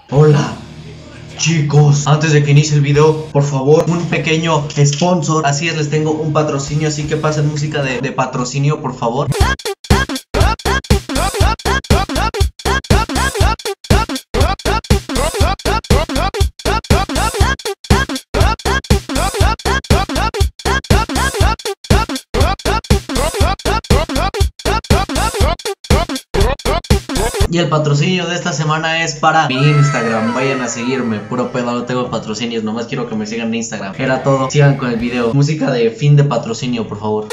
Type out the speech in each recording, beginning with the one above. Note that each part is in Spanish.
Hola chicos, antes de que inicie el video, por favor, un pequeño sponsor. Así es, les tengo un patrocinio, así que pasen música de patrocinio, por favor. Y el patrocinio de esta semana es para mi Instagram. Vayan a seguirme, puro pedo, no tengo patrocinios, nomás quiero que me sigan en Instagram. Era todo, sigan con el video. Música de fin de patrocinio, por favor.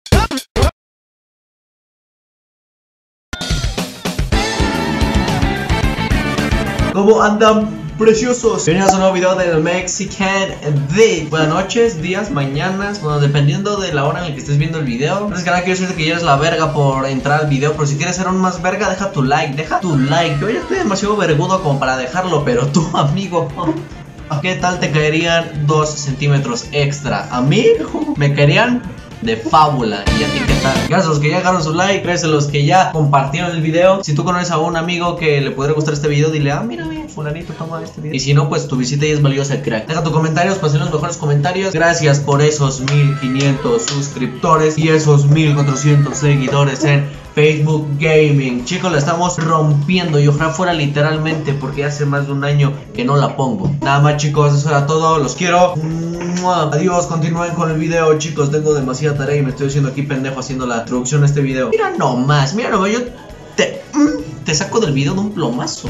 ¿Cómo andan, preciosos? Bienvenidos a un nuevo video del Mexican Day. Buenas noches, días, mañanas, bueno, dependiendo de la hora en la que estés viendo el video. Entonces, canal, quiero decirte que ya eres la verga por entrar al video, pero si quieres ser aún más verga, deja tu like. Yo ya estoy demasiado vergudo como para dejarlo, pero tú, amigo, ¿qué tal te caerían 2 centímetros extra? A mí me caerían de fábula. ¿Y a ti qué tal? Gracias a los que ya dejaron su like, gracias a los que ya compartieron el video. Si tú conoces a un amigo que le podría gustar este video, dile, mira, fulanito, toma este video. Y si no, pues tu visita ya es valiosa, crack. Deja tus comentarios, pasen los mejores comentarios. Gracias por esos 1500 suscriptores y esos 1400 seguidores en Facebook Gaming. Chicos, la estamos rompiendo y ojalá fuera literalmente, porque hace más de un año que no la pongo. Nada más, chicos, eso era todo. Los quiero. Adiós, continúen con el video, chicos. Tengo demasiada tarea y me estoy haciendo aquí pendejo haciendo la introducción a este video. Mira nomás, yo te saco del video de un plomazo.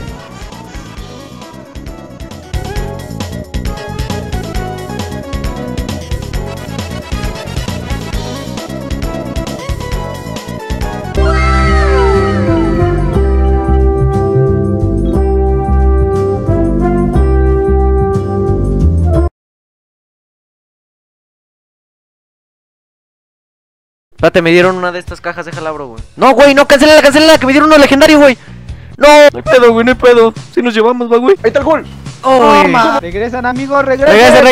Espérate, me dieron una de estas cajas, déjala abro, güey. No, güey, no, cancélala, que me dieron uno legendario, güey. No, no hay pedo, güey, no hay pedo. Si nos llevamos, va, güey. Ahí está el gol. Oh, Regresan, amigos, regresen.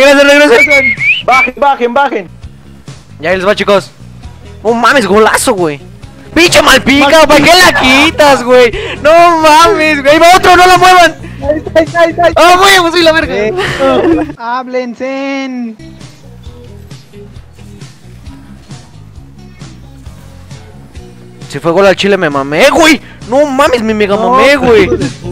Bajen. Ya les va, chicos. No mames, golazo, güey. Pinche Malpica, ¿para qué la quitas, güey? No mames, güey. Va otro, no la muevan. Ahí está. Ah, güey, soy la verga. Háblense. Si fue gol al Chile me mamé, güey. No mames, me mega mamé, güey.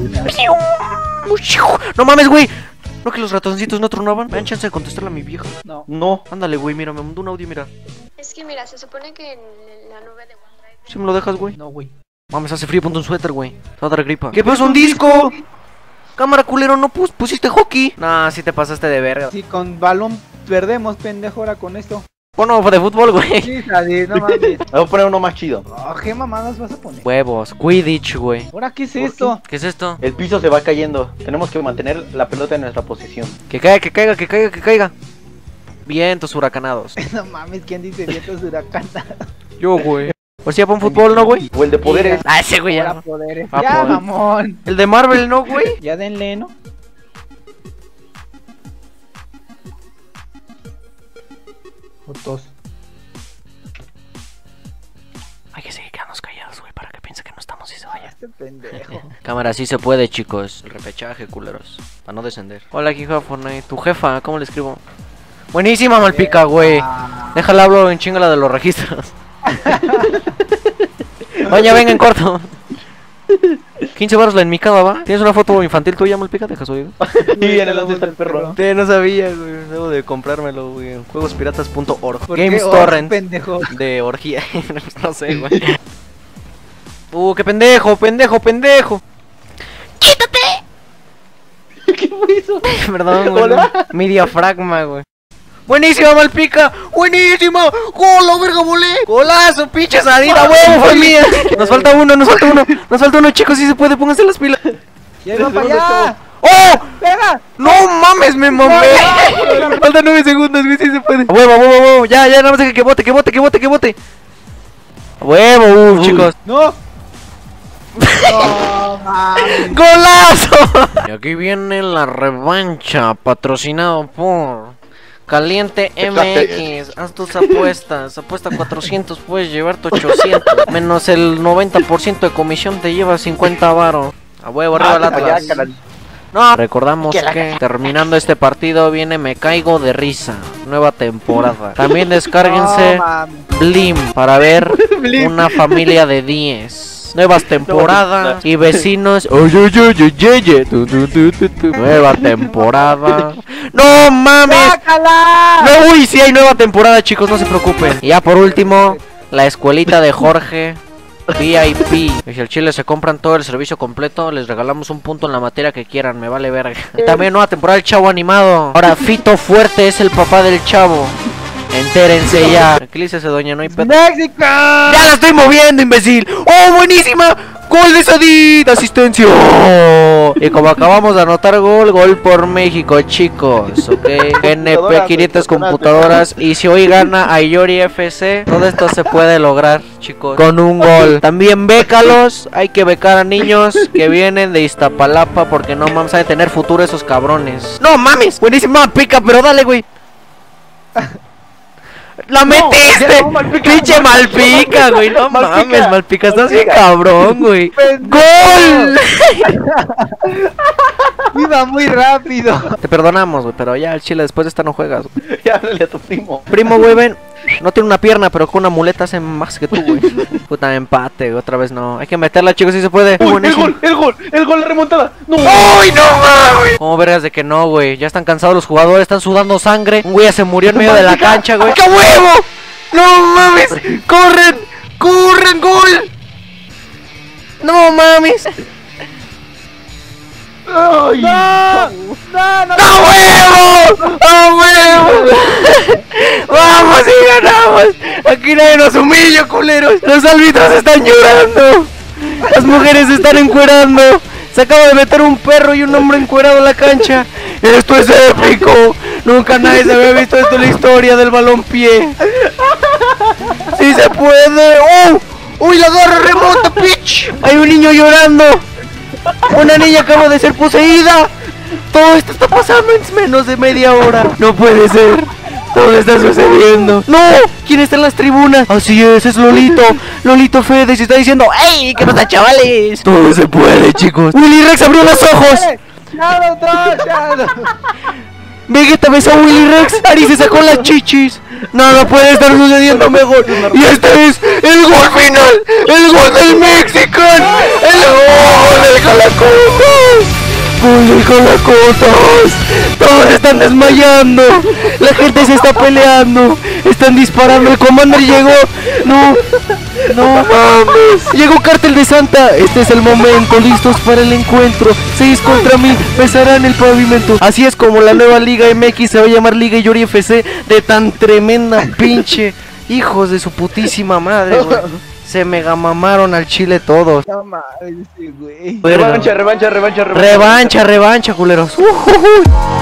No mames, güey. ¿No que los ratoncitos no tronaban? Me dan chance de contestarle a mi vieja. No. Ándale, güey, mira, me mandó un audio, mira. Es que mira, se supone que en la nube de OneDrive... Si me lo dejas, güey. No, güey. Mames, hace frío, ponte un suéter, güey. Te va a dar gripa. ¿Qué pasó, un disco? Cámara, culero, no pusiste hockey. Nah, sí te pasaste de verga. Si con balón perdemos, pendejo, ahora con esto. Bueno, de fútbol, güey. Sí, no mames. Voy a poner uno más chido. ¿Qué mamadas vas a poner? Huevos, Quidditch, güey. ¿Ahora qué es esto? ¿Qué es esto? El piso se va cayendo. Tenemos que mantener la pelota en nuestra posición. Que caiga. Vientos huracanados. No mames, ¿quién dice vientos huracanados? Yo, güey. Pues ya pon fútbol, ¿no, güey? O el de poderes. Ah, ese güey Ahora ya. poderes. Ah, Ya, poder. mamón. El de Marvel, ¿no, güey? Ya denle, ¿no? Fotos. Hay que seguir quedándonos callados, güey, para que piense que no estamos y se vaya. Este pendejo. Cámara, sí se puede, chicos. El repechaje, culeros. Para no descender. Hola, aquí juega Fortnite. Tu jefa, ¿cómo le escribo? Buenísima, Malpica, güey. Déjala, hablo en chingala de los registros. Oye, venga en corto. 15 baros la enmicada, ¿va? ¿Tienes una foto infantil tuya, Malpica? ¿Dejas oído? Sí, en el lado está el perro. No sabía, güey. Debo de comprármelo, güey. En juegospiratas.org. ¿Por Games qué? Torrent. Pendejo. De orgía. No sé, güey. Qué pendejo. ¡Quítate! ¿Qué fue eso? Perdón, güey. Hola. Mi diafragma, güey. Buenísima, Malpica. Buenísima. ¡Gol, verga, volé! Golazo, pinche salida, huevo, fue mía. Nos falta uno, chicos. Si se puede, pónganse las pilas. ¡Ya iban para allá! ¡Oh! ¡Pega! ¡No mames, me mamé! Faltan 9 segundos, güey, si se puede. A huevo. Ya, nada más deja que bote. A huevo, chicos. ¡No! ¡No, mames! ¡Golazo! Y aquí viene la revancha, patrocinado por Caliente MX. Haz tus apuestas. Apuesta 400, puedes llevarte 800. Menos el 90% de comisión te lleva 50 varos. A huevo, arriba el Atlas. No, recordamos que terminando este partido viene Me Caigo de Risa, nueva temporada. También descárguense No, mami. Blim para ver una familia de 10. Nuevas temporadas y vecinos. Nueva temporada. ¡No mames! ¡Sácala! No, uy, sí hay nueva temporada, chicos, no se preocupen. Y ya por último, la escuelita de Jorge VIP. Y si al chile se compran todo el servicio completo, les regalamos un punto en la materia que quieran, me vale verga. También nueva temporada del Chavo Animado. Ahora Fito Fuerte es el papá del Chavo. Entérense ya. Tranquilícese, doña, no hay pedo. ¡México! ¡Ya la estoy moviendo, imbécil! ¡Oh, buenísima! ¡Gol de Sadid! ¡Asistencia! Y como acabamos de anotar gol por México, chicos. Ok. NP 500 computadoras. Y si hoy gana Ayori FC, todo esto se puede lograr, chicos, con un gol. También bécalos. Hay que becar a niños que vienen de Iztapalapa, porque no mames, hay de tener futuro esos cabrones. ¡No mames! Buenísima pica, pero dale, güey. ¡La metiste! ¡Pinche Malpica, güey! No mames, Malpica, estás bien cabrón, güey. ¡Gol! Iba muy rápido. Te perdonamos, güey, pero ya al chile después de esta no juegas, güey. Ya háblale a tu primo. Primo, güey, ven. No tiene una pierna, pero con una muleta hace más que tú, güey. Puta, empate, otra vez no. Hay que meterla, chicos, si se puede. Uy, el gol, la remontada. No. ¡Uy, no mames! ¿Cómo vergas de que no, güey? Ya están cansados los jugadores, están sudando sangre. Un güey ya se murió en medio de la cancha, güey. ¡Qué huevo! ¡No mames! ¡Corren! ¡Corren, gol! ¡No mames! Ay, ¡No! ¡No, no! ¡A huevo! ¡A huevo! ¡Vamos y ganamos! Aquí nadie nos humilla, culeros. Los árbitros están llorando. Las mujeres están encuerando. Se acaba de meter un perro y un hombre encuerado en la cancha. ¡Esto es épico! Nunca nadie se había visto esto en la historia del balompié. ¡Sí se puede! ¡Oh! ¡Uy, la garra remota, bitch! Hay un niño llorando. Una niña acaba de ser poseída. Todo esto está pasando en menos de media hora. No puede ser. Todo está sucediendo. ¡No! ¿Quién está en las tribunas? Así es Lolito. Lolito Fede se está diciendo: ¡Ey! ¿Qué pasa, chavales? Todo se puede, chicos. Willy Rex abrió los ojos. Ya no. Vegeta besó a Willy Rex. Ari se sacó las chichis. Nada puede estar sucediendo mejor. Y este es el gol final. El gol del Mexican. El gol del Jalacotas. Gol del Jalacotas. Todos están desmayando. La gente se está peleando. Están disparando. El Commander llegó. No. No mames. Llegó Cártel de Santa. Este es el momento. Listos para el encuentro. 6 contra 1000. Besarán el pavimento. Así es como la nueva Liga MX se va a llamar Liga Ayori FC. De tan tremenda pinche. Hijos de su putísima madre, güey. Se mega mamaron al chile todos. No mames, güey. Revancha, revancha, revancha, revancha. Revancha, revancha, culeros.